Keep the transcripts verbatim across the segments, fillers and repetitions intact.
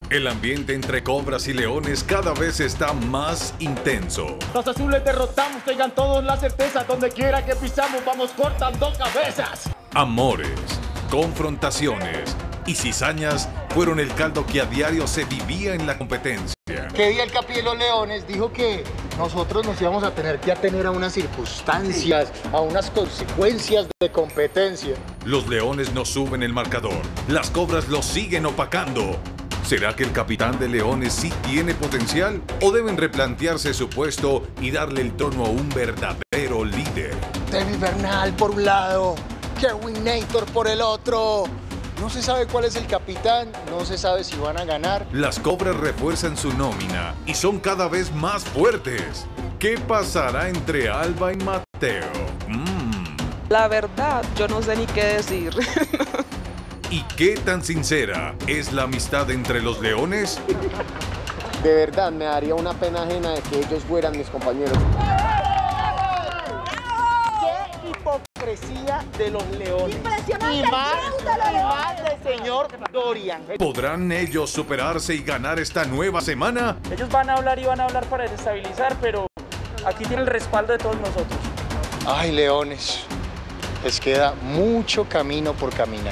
El ambiente entre Cobras y Leones cada vez está más intenso. Los azules derrotamos, tengan todos la certeza, donde quiera que pisamos vamos cortando cabezas. Amores, confrontaciones y cizañas fueron el caldo que a diario se vivía en la competencia. Que día el Capi de los Leones dijo que nosotros nos íbamos a tener que atener a unas circunstancias, a unas consecuencias de competencia. Los Leones no suben el marcador, las Cobras los siguen opacando. ¿Será que el capitán de Leones sí tiene potencial? ¿O deben replantearse su puesto y darle el trono a un verdadero líder? Tevi Bernal por un lado, Kevin Nator por el otro. No se sabe cuál es el capitán, no se sabe si van a ganar. Las Cobras refuerzan su nómina y son cada vez más fuertes. ¿Qué pasará entre Alba y Mateo? Mm. La verdad, yo no sé ni qué decir. ¿Y qué tan sincera es la amistad entre los Leones? De verdad, me daría una pena ajena de que ellos fueran mis compañeros. ¡Qué hipocresía de los Leones! Impresionante. Y más, y más del señor Dorian. ¿Podrán ellos superarse y ganar esta nueva semana? Ellos van a hablar y van a hablar para desestabilizar, pero aquí tiene el respaldo de todos nosotros. Ay, Leones, les queda mucho camino por caminar.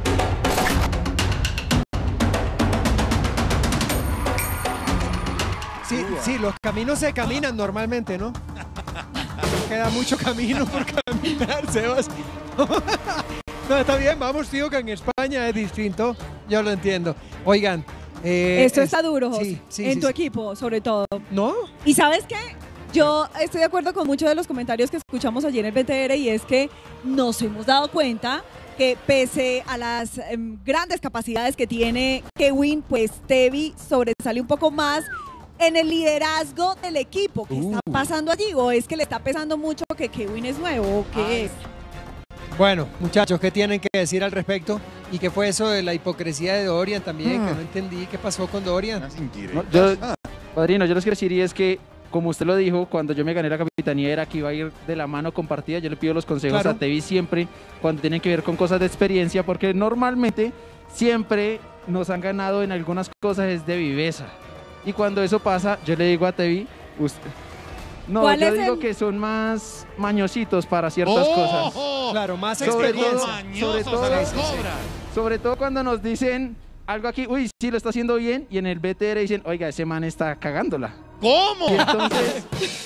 Sí, sí, los caminos se caminan normalmente, ¿no? Queda mucho camino por caminar, Sebas. No, está bien, vamos, tío, que en España es distinto. Yo lo entiendo. Oigan. Eh, Esto es, está duro, José. Sí, sí, en sí, tu sí. equipo, sobre todo. ¿No? ¿Y sabes qué? Yo estoy de acuerdo con muchos de los comentarios que escuchamos ayer en el B T R y es que nos hemos dado cuenta que pese a las eh, grandes capacidades que tiene Kevin, pues Tevi sobresale un poco más en el liderazgo del equipo. ¿Qué Uh. está pasando allí? ¿O es que le está pesando mucho que Kevin es nuevo? ¿O qué Ay. es? Bueno, muchachos, ¿qué tienen que decir al respecto? ¿Y qué fue eso de la hipocresía de Dorian también? Ah. Que no entendí qué pasó con Dorian. No, yo, padrino, yo les quiero decir y es que, como usted lo dijo, cuando yo me gané la capitanía era que iba a ir de la mano compartida. Yo le pido los consejos Claro. a Tevi siempre cuando tienen que ver con cosas de experiencia, porque normalmente siempre nos han ganado en algunas cosas es de viveza. Y cuando eso pasa, yo le digo a Tevi, usted... No, ¿Cuál yo es digo el- que son más mañositos para ciertas cosas. Claro, más Sobre experiencia. todo, sobre todo, sobre todo cuando nos dicen algo aquí, uy, sí, lo está haciendo bien, y en el B T R dicen, oiga, ese man está cagándola. ¿Cómo? Y entonces,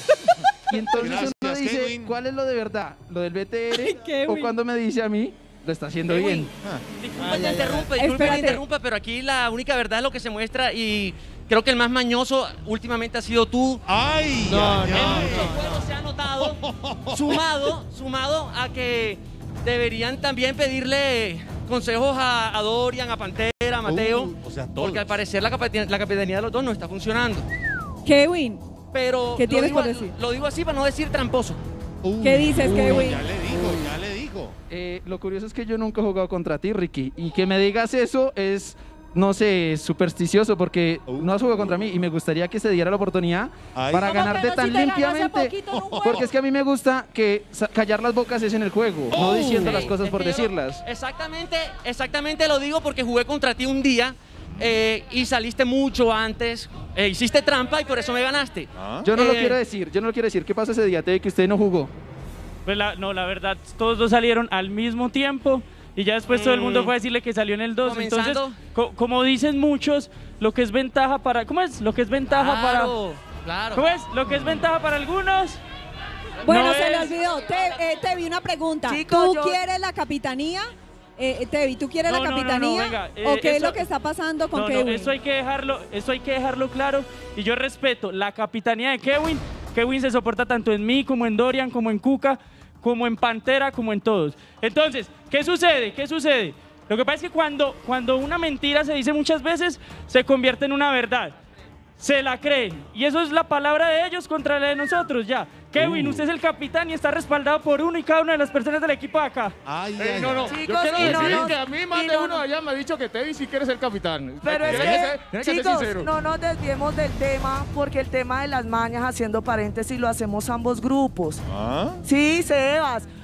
y entonces Gracias, uno dice, Kevin. ¿cuál es lo de verdad? ¿Lo del B T R? Kevin. ¿O cuando me dice a mí, lo está haciendo Kevin. bien? Disculpe que interrumpa, disculpe que Espérate. interrumpa, pero aquí la única verdad es lo que se muestra y creo que el más mañoso últimamente ha sido tú. ¡Ay! No, ay, no, En ay. muchos juegos se ha notado, sumado, sumado a que deberían también pedirle consejos a, a Dorian, a Pantera, a Mateo, Uh, o sea, todos. porque al parecer la capitanía, la capitanía de los dos no está funcionando. Kevin, Pero ¿Qué lo tienes digo, por decir? Lo digo así para no decir tramposo. Uy, ¿qué dices, uy, Kevin? Ya le dijo, ya le dijo. Eh, lo curioso es que yo nunca he jugado contra ti, Ricky, y que me digas eso es, no sé, supersticioso, porque Uh. no has jugado contra mí y me gustaría que se diera la oportunidad Ay. para ¿Cómo que ganarte no? tan Si te gané hace limpiamente. poquito en un juego. Porque es que a mí me gusta que sa- callar las bocas es en el juego, no Oh. diciendo Sí, las cosas es por que yo- decirlas. Exactamente, exactamente lo digo porque jugué contra ti un día eh, y saliste mucho antes, eh, hiciste trampa y por eso me ganaste. ¿Ah? Yo no lo Eh. quiero decir, yo no lo quiero decir. ¿Qué pasó ese día, Teo, que usted no jugó? Pues la, no, la verdad, todos dos salieron al mismo tiempo y ya después todo el mundo Mm. fue a decirle que salió en el dos. Entonces, Comenzando. co- como dicen muchos, lo que es ventaja para... ¿Cómo es? Lo que es ventaja Claro, claro. para... ¿Cómo es? Lo que es ventaja para algunos... Bueno, no se le es- olvidó. Te, eh, Tevi, una pregunta. Chicos, ¿Tú yo- quieres la capitanía? Eh, Tevi, ¿tú quieres No, la no, no, no, capitanía? venga, eh, ¿O qué es eso- lo que está pasando con No, Kevin? no, eso hay que dejarlo, eso hay que dejarlo claro y yo respeto la capitanía de Kevin. Kevin se soporta tanto en mí como en Dorian, como en Cuca, como en Pantera, como en todos. Entonces, ¿qué sucede? ¿Qué sucede? Lo que pasa es que cuando, cuando una mentira se dice muchas veces, se convierte en una verdad. Se la creen. Y eso es la palabra de ellos contra la de nosotros, ya. Kevin, Uh. usted es el capitán y está respaldado por uno y cada una de las personas del equipo de acá. Ay, Ey, ay, no, no, ay. yo quiero y no decir nos- que a mí más y de no uno nos- allá me ha dicho que Tevi sí quiere ser capitán. Pero es Tiene que ser- que, tiene que ser chicos, sincero. no nos desviemos del tema, porque el tema de las mañas, haciendo paréntesis, lo hacemos ambos grupos. ¿Ah? Sí, Sebas,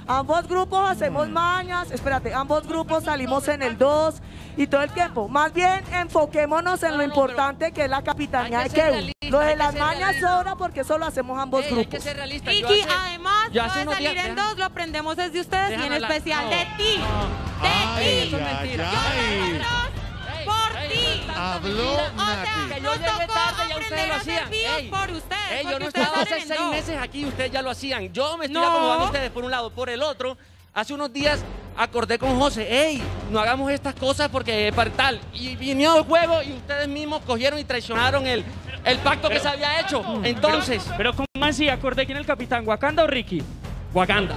Ambos grupos hacemos mañas, espérate, ambos grupos salimos en el dos y todo el tiempo. Más bien enfoquémonos en lo importante que es la capitanía de Kevin. Lo de las mañas sobra porque eso lo hacemos ambos Ey, hay grupos. que ser realista. Y Yo que hace- además, yo lo hace de unos salir días- en dos lo aprendemos desde ustedes y en Déjame hablar. especial No. de ti. De Ay, ti. ay, Yo ay. nosotros por ti. Habló O sea, Nati. Que yo nos llegué tocó tarde y ya ustedes aprender lo a hacer hacían. videos Ey, por ustedes. ey, yo porque no ustedes estaba hace salen en seis dos. meses aquí y ustedes ya lo hacían. Yo me estoy No. acomodando a ustedes por un lado. Por el otro, hace unos días acordé con José, hey, no hagamos estas cosas porque para tal. Y vino el juego y ustedes mismos cogieron y traicionaron el, el pacto que se había hecho. Entonces, Pero, pero ¿cómo así? Acordé quién es el capitán, ¿Wakanda o Ricky? Wakanda.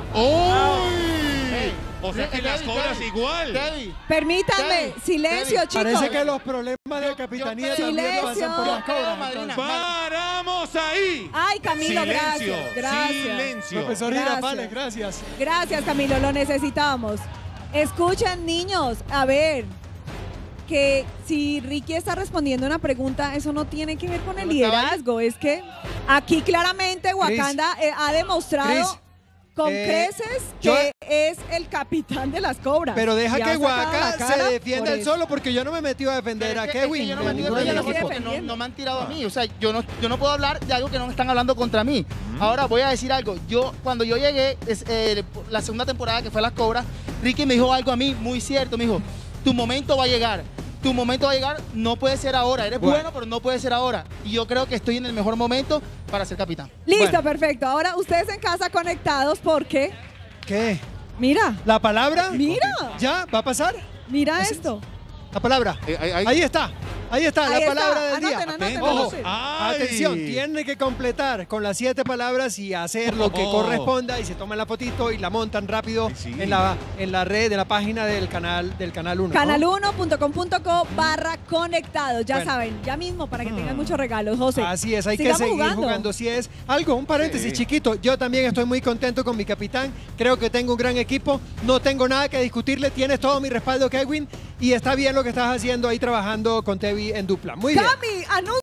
¡Uy! O sea que las cobras igual. Permítanme, Kevin, silencio, Kevin. chicos. Parece que los problemas de capitanía yo- también Silencio. pasan por las cobras. Madrina, entonces. ¡Paramos ahí! Ay, Camilo, Silencio, gracias. Gracias. silencio. Profesor Gracias. Girafales, gracias. Gracias, Camilo, lo necesitamos. Escuchen, niños, a ver, que si Ricky está respondiendo una pregunta, eso no tiene que ver con el ¿No estaba ahí? liderazgo. Es que aquí claramente Wakanda eh, ha demostrado Chris, con eh, creces yo- que es el capitán de las cobras. Pero deja Y ha que sacado la Waka cara se defienda por él eso. solo porque yo no me he metido a defender a Es que- es que Kevin. yo no de me entiendo ninguno de de los los equipos. porque no, no me han tirado a mí. O sea, yo no, yo no puedo hablar de algo que no me están hablando contra mí. Ahora voy a decir algo. Yo, cuando yo llegué, es, eh, la segunda temporada que fue Las Cobras, Ricky me dijo algo a mí muy cierto. Me dijo, tu momento va a llegar. Tu momento va a llegar, no puede ser ahora. Eres Bueno. bueno, pero no puede ser ahora. Y yo creo que estoy en el mejor momento para ser capitán. Listo, Bueno. perfecto. Ahora ustedes en casa conectados porque, ¿Qué? mira, ¿La palabra? mira, ¿Ya? ¿Va a pasar? mira esto. La palabra. Eh, ahí- ahí- Ahí está. Ahí está, Ahí la está. palabra del Anoten, día. anoten, Atentos. Ojo, anoten. Ay. atención, tiene que completar con las siete palabras y hacer lo que Oh. corresponda y se toman la fotito y la montan rápido Ay, sí. en la en la red, en la página del canal del canal uno. canal uno punto com punto co barra conectados. Ya Bueno. saben, ya mismo para que tengan muchos regalos, José. Así es, hay Sigamos que seguir jugando. jugando. Si es algo, un paréntesis Sí. chiquito. Yo también estoy muy contento con mi capitán. Creo que tengo un gran equipo. No tengo nada que discutirle. Tienes todo mi respaldo, Kevin. Y está bien lo que estás haciendo ahí trabajando con Tevi en dupla. Muy bien. Cami, anuncia